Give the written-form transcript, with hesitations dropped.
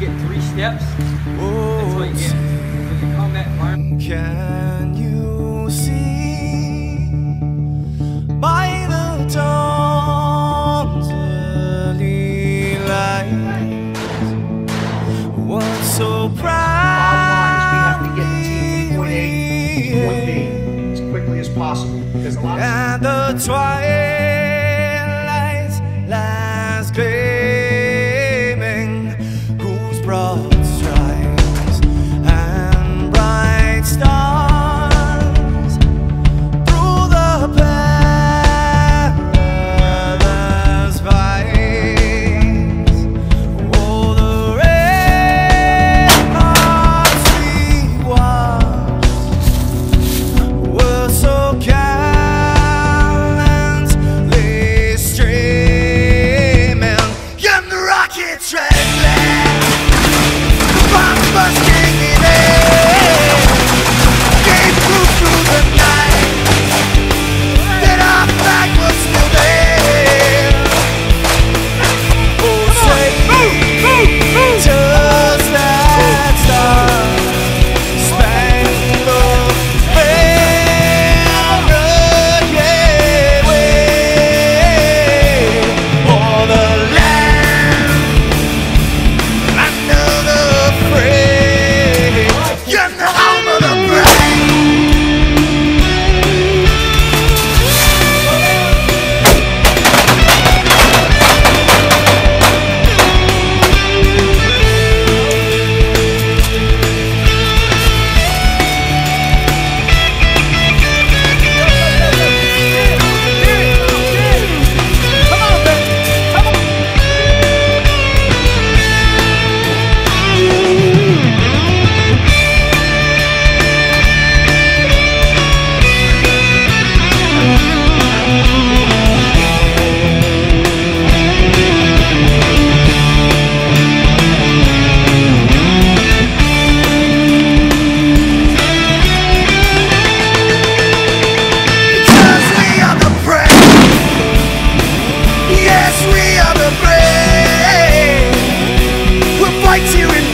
get 3 steps until you get the combat environment. Can you see by the dawn's early light what's so proud? We have to get the team from point A to point B as quickly as possible because a lot of and the twilight's last gleaming, whose broad stripes and bright stars through the perilous fights. Oh, the ramparts we watched were so gallantly streaming, and the rockets trembling, the bombs bursting in air, gave proof through the night that our flag was still there. Oh, say, just that star-spangled banner, yeah, wave o'er the land under the frame, and the home of the brave. Because we are the brave. Yes, we are the brave. We'll fight here in